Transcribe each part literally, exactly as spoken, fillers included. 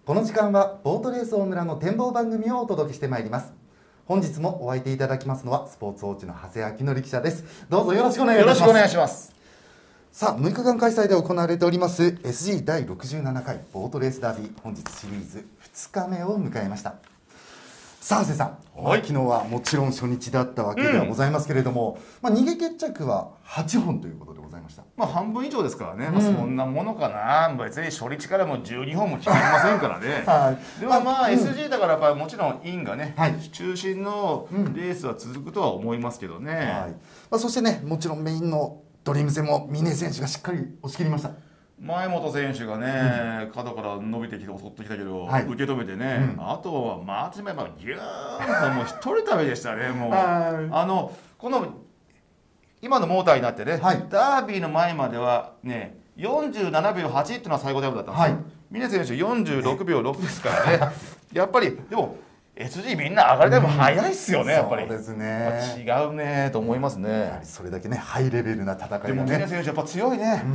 この時間はボートレース大村の展望番組をお届けしてまいります。本日もお相手いただきますのはスポーツウォッチの長谷明則記者です。どうぞよろしくお願いいたします。 よろしくお願いします。 さあ、むいかかん開催で行われております エスジー だいろくじゅうななかいボートレースダービー、本日シリーズふつかめを迎えました。さあ長谷さん、はい、昨日はもちろん初日だったわけではございますけれども、うん、まあ、逃げ決着ははちほんということでございました。 まあ半分以上ですからね、うん、まあ、そんなものかな。別に初日からもじゅうにほんも決まりませんからね、はい、でもまあ エスジー だからやっぱりもちろんインがね、はい、中心のレースは続くとは思いますけどね、はい、 まあ、そしてね、もちろんメインのドリーム戦も峰選手がしっかり押し切りました。 前本選手がね、うん、角から伸びてきて襲ってきたけど、はい、受け止めてね、うん、あとはまあ、まあ、ギューンともう一人旅でしたね。もうあのこの今のモーターになってね、はい、ダービーの前まではねよんじゅうななびょうはちっていうのは最高タイムだったんですよ、はい、峰選手よんじゅうろくびょうろくですからねやっぱりでも エスジー みんな上がりタイム早いっすよね、うん、やっぱり。 そうですね、 違うねと思いますね。 やはりそれだけねハイレベルな戦いがね。 でも峰選手やっぱ強いね。うん、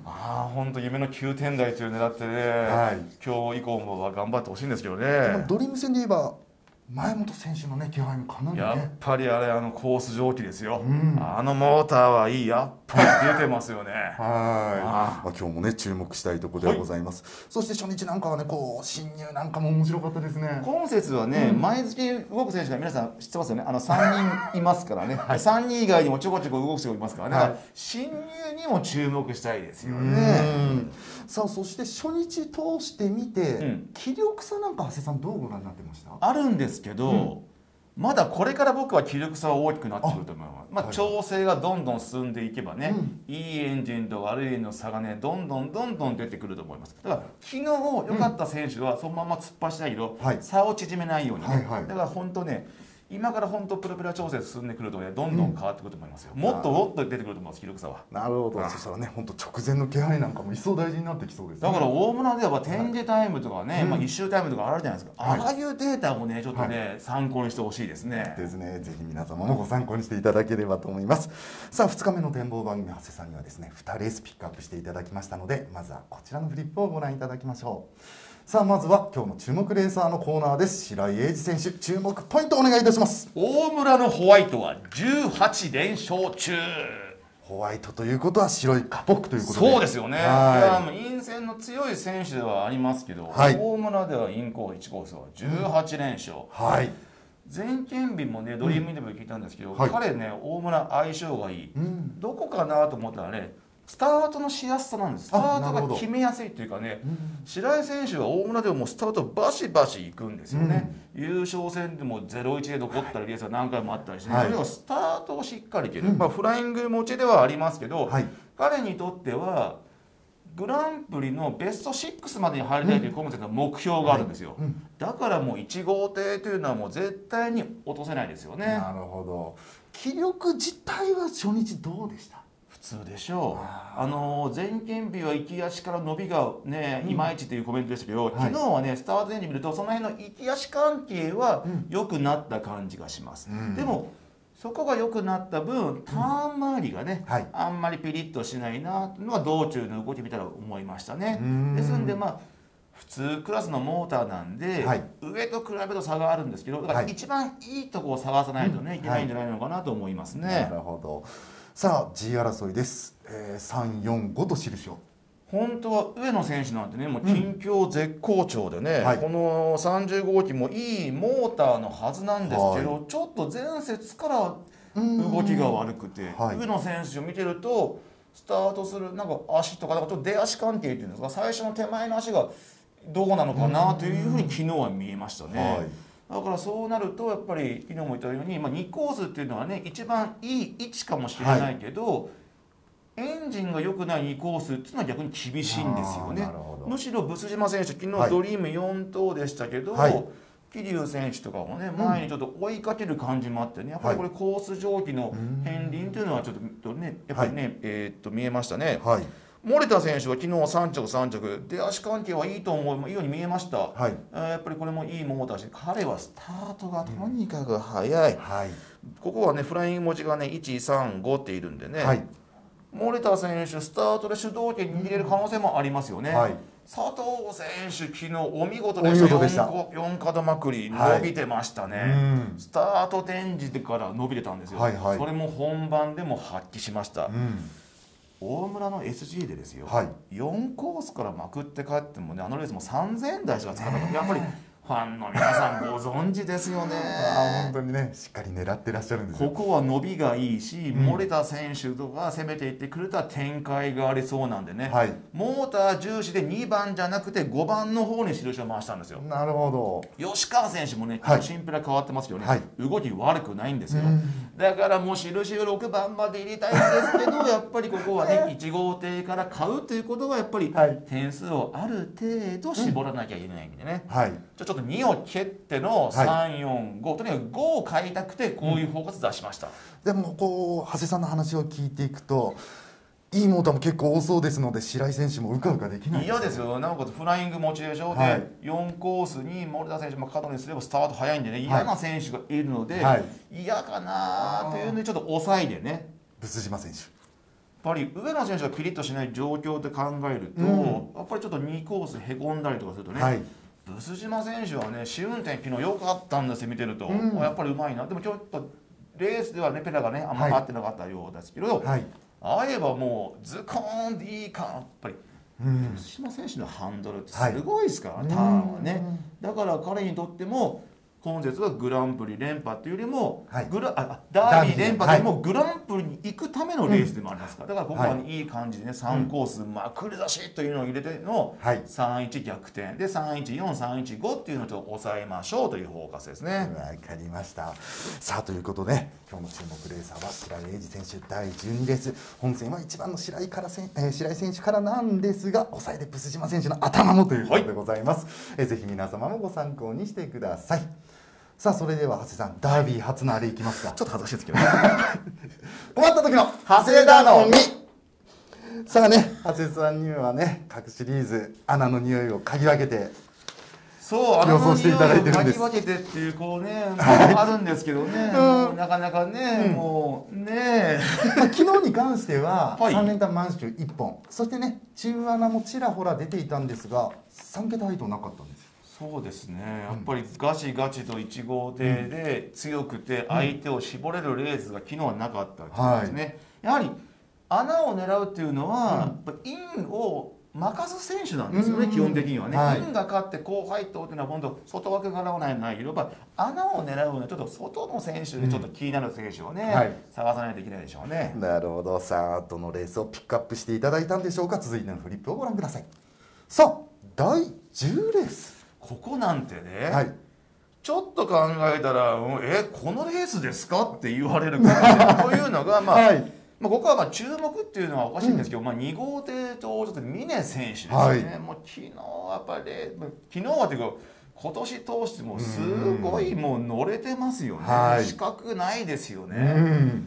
ああ本当夢のきゅうてん台という狙ってね、はい、今日以降も頑張ってほしいんですけどね。 ドリーム戦で言えば前本選手のね気配もかなりね。 やっぱりあれあのコース蒸気ですよ、うん、あのモーターはいい、やっぱり出てますよねはい、 まあ、今日もね注目したいところではございます、はい、そして初日なんかはねこう侵入なんかも面白かったですね。 今節はね、うん、前付き動く選手が皆さん知ってますよね。あのさんにんいますからね、はい、さんにん以外にもちょこちょこ動く人がいますからね、はい、侵入にも注目したいですよね。 さあそして初日通してみて、うん、気力差なんか長谷さんどうご覧になってました？ あるんですけど、うん、まだこれから僕は気力差は大きくなってくると思います。まあ、調整がどんどん進んでいけばね、うん、いいエンジンと悪いエンジンの差がねどんどんどんどん出てくると思います。だから昨日良かった選手はそのまま突っ走らないけど、はい、差を縮めないようにね、はいはい、だから本当ね今から本当プロペラ調整進んでくるとねどんどん変わってくると思いますよ、うん、もっともっと出てくると思います、気力差は。 なるほど。そしたらね本当直前の気配なんかも一層大事になってきそうですね。 だから大村では展示タイムとかね、はい、まあ、いっ周タイムとかあるじゃないですか、はい、ああいうデータもねちょっとね、はい、参考にしてほしいですね。 ですね。ぜひ皆様もご参考にしていただければと思います。さあふつかめの展望番組、長谷さんにはですねにレースピックアップしていただきましたので、まずはこちらのフリップをご覧いただきましょう。さあまずは今日の注目レーサーのコーナーです。白井英二選手、注目ポイントお願いいたします。 大村のホワイトはじゅうはちれんしょう中。 ホワイトということは白いカポックということで。 そうですよね。いやもう陰線の強い選手ではありますけど、はい、大村ではインコースいちコースはじゅうはちれんしょう、うん、はい、前県日もねドリームインタビュー聞いたんですけど、うん、はい、彼ね大村相性がいい、うん、どこかなと思ったらねスタートのしやすさなんです。スタートが決めやすいというかね、うん、白井選手は大村でももうスタートバシバシいくんですよね、うん、優勝戦でもゼロいちで残ったりレースが何回もあったりして、ね、はい、それはスタートをしっかり蹴る、うん、まあ、フライング持ちではありますけど、はい、彼にとってはグランプリのベストろくまでに入りたいという今節の目標があるんですよ、うん、はい、うん、だからもういち号艇というのはもう絶対に落とせないですよね。 なるほど。気力自体は初日どうでした？ 普通でしょう。あの前県日は行き足から伸びがね、うん、いまいちというコメントでしたけど、はい、昨日はねスタートエンジン見るとその辺の行き足関係は良くなった感じがします、うん、でもそこが良くなった分ターン周りがね、うん、はい、あんまりピリッとしないなというのが道中の動き見たら思いましたね。ですんでまあ普通クラスのモーターなんで、はい、上と比べると差があるんですけど、だから一番いいところを探さないとね、はい、いけないんじゃないのかなと思いますね、はい、 なるほど。さあ G 争いです、えー、さん、よん、ごと印を。 本当は上野選手なんてねもう近況絶好調でね、うん、はい、このさんじゅうごうきもいいモーターのはずなんですけど、はい、ちょっと前節から動きが悪くて、はい、上野選手を見てるとスタートするなんか足とかなんかちょっと出足関係っていうんですか、最初の手前の足がどうなのかなというふうに昨日は見えましたね、はい、だからそうなるとやっぱり昨日も言ったように、まあ、にコースっていうのはね一番いい位置かもしれないけど、はい、エンジンが良くないにコースっていうのは逆に厳しいんですよね。むしろブス島選手昨日ドリームよんとうでしたけど、はい、桐生選手とかもね前にちょっと追いかける感じもあってね、やっぱりこれコース上記の片鱗というのはちょっとねやっぱりね、はい、えー、っと見えましたね。はい、森田選手は昨日さん着さん着出足関係はいいと思ういいように見えました、はい、やっぱりこれもいいモーターし、彼はスタートがとにかく速い、うん、はい、ここはねフライング持ちがねいちさんごっているんでね、はい、森田選手スタートで主導権握れる可能性もありますよね、はい、 佐藤選手、昨日お見事でした。 でしたよん角まくり伸びてましたね、はい、スタート転じてから伸びてたんですよ、はいはい、それも本番でも発揮しました、うん、大村の エスジー でですよ、はい、よんコースからまくって帰ってもね、あのレースもさんぜんえん台しか使ったから、やっぱりファンの皆さんご存知ですよね。 あ、本当にね、しっかり狙ってらっしゃるんですよ。 ここは伸びがいいし、うん、漏れた選手とか攻めていってくれた展開がありそうなんでね、はい、モーター重視でにばんじゃなくてごばんの方に印を回したんですよ。 なるほど。吉川選手もね、シンプル変わってますよね、はい、動き悪くないんですよ、うん、だからもう印をろくばんまで入れたいんですけどやっぱりここはねいち号艇から買うということはやっぱり点数をある程度絞らなきゃいけないんでね、うん、はい、ちょっとにを蹴ってのさん、よん、ご、とにかくごを買いたくてこういうフォーカス出しました、うん、 でもこう長谷さんの話を聞いていくといいモーターも結構多そうですので白井選手もうかうかできないです、ね、 嫌ですよ。なおかつフライング持ちでしょ、はい、でよんコースに森田選手も角にすればスタート早いんでね、嫌な選手がいるので、はい、嫌かなというのでちょっと抑えでね、 ブス島選手やっぱり上野選手がピリッとしない状況で考えると、うん、やっぱりちょっとにコースへこんだりとかするとね、はい、ブス島選手はね試運転昨日良かったんですよ、見てると、うん、やっぱりうまいな。でもちょっとレースではねペラがねあんまり合ってなかったようですけど、はい、ああいえばもうズコーンでいいか、やっぱりブス島選手のハンドルってすごいですから、はい、ターンはね。だから彼にとっても今節はグランプリ連覇っていうよりも、はい、グラあダービー連覇でもグランプリに行くためのレースでもありますから、だからここは、ね、いい感じでねさんコースまくり出しというのを入れてのさんいち逆転でさんいちよん、さんいちごっていうのと抑えましょうというフォーカスですね。 わかりました。さあということで今日の注目レーサーは白井英二選手だいじゅうにレース、本戦はいちばんの白井からせん、えー、白井選手からなんですが抑えでブス島選手の頭もということでございます、はい、えー、ぜひ皆様もご参考にしてください。さあそれでは長谷さん、ダービー初のあれいきますか。 ちょっと恥ずかしいですけど、ね、 困った時の長谷田のみ。さあね、長谷さんにはね各シリーズ穴の匂いを嗅ぎ分けてそう予想していただいてるんです。 嗅ぎ分けてっていうこうね、はい、あるんですけどね、うん、もうなかなかね、うん、もうね昨日に関しては、はい、さん連単満州いっぽん、そしてね中穴もちらほら出ていたんですがさん桁配当なかったんですよ。 そうですね、やっぱりガチガチといち号艇で強くて相手を絞れるレースが昨日はなかったわけですね、はい、やはり穴を狙うっていうのは、うん、やっぱインを任す選手なんですよね、基本的にはね、はい、インが勝って高配当っていうのは今度外枠がらないないけど、穴を狙うのはちょっと外の選手でちょっと気になる選手をね、うん、はい、探さないといけないでしょうね。 なるほど。さあどのレースをピックアップしていただいたんでしょうか。続いてのフリップをご覧ください。さあだいじゅうレース、 ここなんてね、はい、ちょっと考えたら「えこのレースですか?」って言われるかもというのがまあ、はい、まあここはまあ注目っていうのはおかしいんですけど、うん、まあに号艇とちょっと峰選手ですね、はい、もう昨日やっぱり昨日はというか今年通してもすごいもう乗れてますよね、はい、資格ないですよね、うん、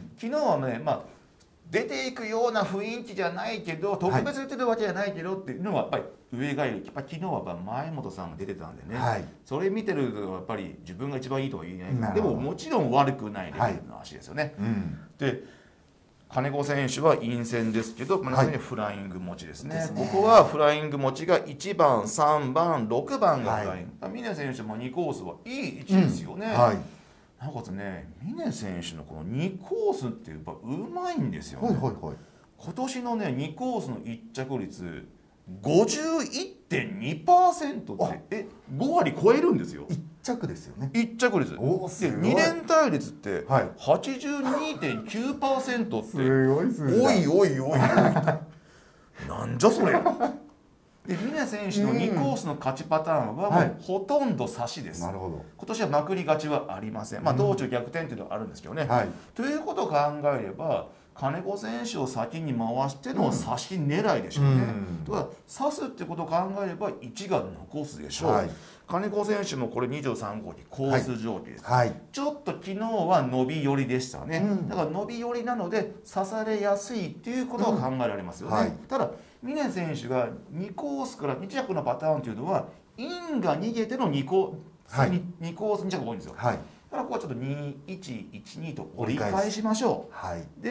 昨日はね、まあ出ていくような雰囲気じゃないけど特別出てるわけじゃないけどっていうのはやっぱり上がいる。やっぱ昨日はやっぱ前本さんが出てたんでね、はい、それ見てるとやっぱり自分が一番いいとは言えない、でももちろん悪くないレベルの足ですよね、はい、うん、で金子選手は陰線ですけど、まあ、フライング持ちですね、はい、ここはフライング持ちがいちばん、さんばん、ろくばんがフライング、はい、峰選手もにコースはいい位置ですよね、うん、はい、なおかつね峰選手のこのにコースってやっぱうまいんですよね、はいはいはい、今年のねにコースの一着率 ごじゅういってんにパーセント ってえご割超えるんですよ。 一着ですよね。 一着率でに連単率ってはちじゅうにてんきゅうパーセント ってすごい数字だ。おいおいおいおいなんじゃそれで峰選手のにコースの勝ちパターンはもうほとんど差しです、はい、なるほど。今年はまくり勝ちはありません、まあ、道中逆転っていうのはあるんですけどね、はい、ということを考えれば金子選手を先に回しての差し狙いでしょうね、うん、だから差すってことを考えればいちが残すでしょう、はい、金子選手もこれにじゅうさん号機コース上記です、はいはい、ちょっと昨日は伸び寄りでしたね、うん、だから伸び寄りなので刺されやすいっていうことは考えられますよね、うん、はい、ただ峰選手がにコースからに着のパターンというのはインが逃げてのにコース、はい、にコースに着が多いんですよ、はい、だからここはちょっとにいちいちにと折り返しましょう、はい、で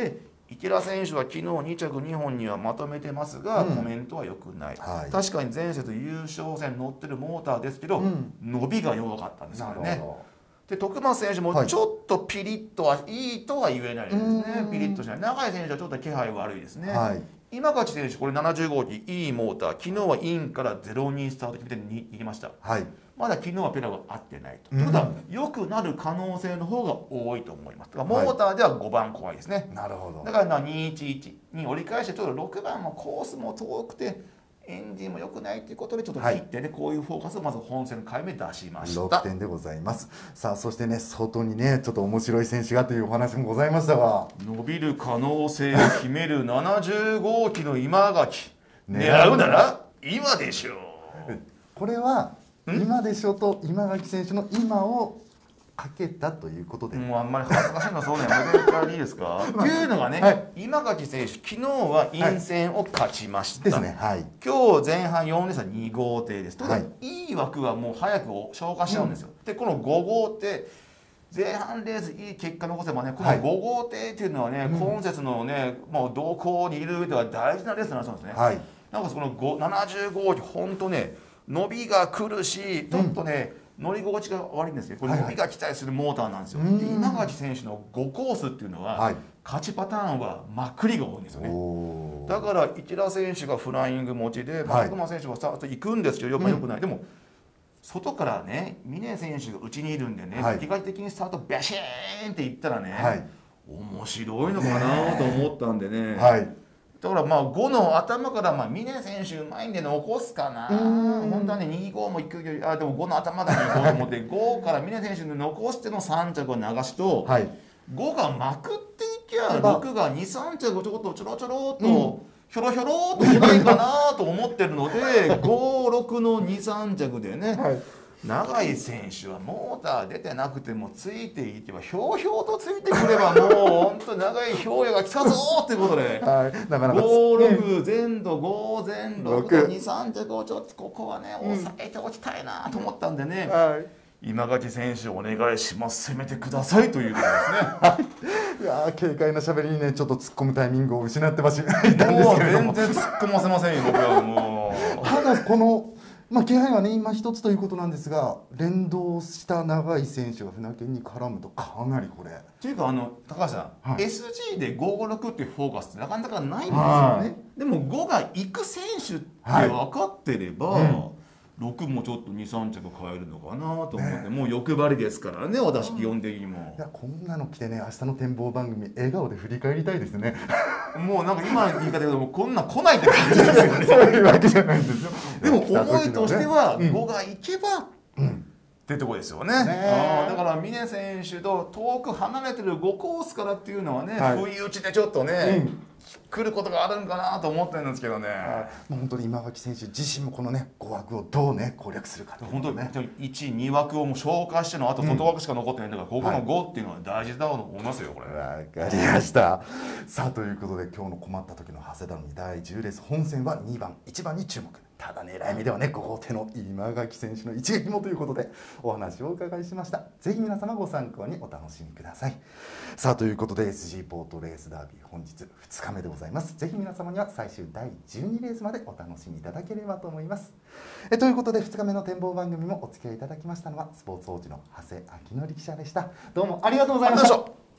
池田選手は昨日に着にほんにはまとめてますが、 うんコメントは良くない、 はい、 確かに前節優勝戦乗ってるモーターですけど、うん、伸びが弱かったんですからね。で徳松選手もちょっとピリッとはいいとは言えないですね、はい、ピリッとしない。永井選手はちょっと気配悪いですね、はい、今勝選手これななじゅうごうきいいモーター、昨日はインからゼロにスタート決めてに行きました、はい、まだ昨日はペラが合ってないと、ということは良くなる可能性の方が多いと思います。だからモーターではごばん怖いですね、はい、なるほど。だからにいちいちに折り返してちょっとろくばんもコースも遠くてエンジンも良くないということでちょっと切ってね、はい、こういうフォーカスをまず本戦の回目出しました。 ろくてんでございます。さあそしてね外にねちょっと面白い選手がというお話もございましたが、 伸びる可能性を秘めるななじゅうごうきの今垣狙うなら今でしょう。 これは今でしょと今垣選手の今をかけたということで、 もうあんまり恥ずかしいのそうねやめていただいていいですかっていうのがね、はい、今垣選手昨日は陰線を勝ちました、はいですねはい、今日前半よんレースはに号艇です。ということは、はい、いい枠はもう早く消化しちゃうんですよ、うん、でこのご号艇前半レースいい結果残せばねこのご号艇っていうのはね、はい、今節のねもう動向にいる上では大事なレースになりそうですね、はい、なんかそのななじゅうごうき本当ね伸びが来るしちょっとね、うん乗り心地が悪いんですけどこれ伸びが期待するモーターなんですよ、はいはい、で今垣選手のごコースっていうのは、はい、勝ちパターンはまくりが多いんですよね。だから池田選手がフライング持ちで松隈選手はスタート行くんですけど、はい、よくない、うん、でも外からね峰選手が内にいるんでね、はい、東的にスタートビャシーンっていったらね、はい、面白いのかなと思ったんでね、はいだからまあごの頭からまあ峰選手うまいんで残すかな本当はねに号もいくよりあでもごの頭だけに行こうと思ってごから峰選手に残してのさん着を流すと、はい、ごがまくっていきゃろくがにさん着をちょこっとちょろちょろっと、うん、ひょろひょろっとしないかなと思ってるのでごろくのにさん着でね、はい永井選手はモーター出てなくてもついていけばひょうひょうとついてくればもう本当長い氷河が来たぞっていうことで、はい、なかなかごろく全土ご全ろくにさん着をちょっとここはね抑えておきたいなと思ったんでね、はい、今垣選手お願いします攻めてくださいということですね。はい、いや軽快な喋りにねちょっと突っ込むタイミングを失ってましたいたんですけれどももう全然突っ込ませませんよ僕はもう。 ただこのまあ、気配はね今一つということなんですが連動した永井選手が船券に絡むとかなりこれっていうかあの高橋さん、はい、エスジー でごごろくっていうフォーカスってなかなかないんですよね、はい、でもごが行く選手って分かってれば、はいうんろくもちょっとにさん着変えるのかなと思って、ね、もう欲張りですからね私基本的にもいやこんなの来てね明日の展望番組笑顔で振り返りたいですねもうなんか今の言い方でもこんなん来ないって感じですよねそういうわけじゃないんですよでも思いとしてはごが行けば、うんうんってとこですよね。あだから峰選手と遠く離れてるごコースからっていうのはね、はい、不意打ちでちょっとね、うん、来ることがあるんかなと思ってるんですけどね。 もう本当に今垣選手自身もこのねご枠をどうね攻略するかという本当にいち、に枠をもう消化してのあと外枠しか残ってないんだから、うん、ここのごっていうのは大事だと思いますよこれ。 わかりました。さあということで今日の困った時の長谷田のだいじゅうレース本戦はにばんいちばんに注目。ただ狙い目ではねご号艇の今垣選手の一撃もということでお話をお伺いしました。ぜひ皆様ご参考にお楽しみください。さあということで エスジー ボートレースダービー本日ふつかめでございます。ぜひ皆様には最終だいじゅうにレースまでお楽しみいただければと思います。えということでふつかめの展望番組もお付き合いいただきましたのはスポーツ王子の長谷明則記者でした。どうもありがとうございました。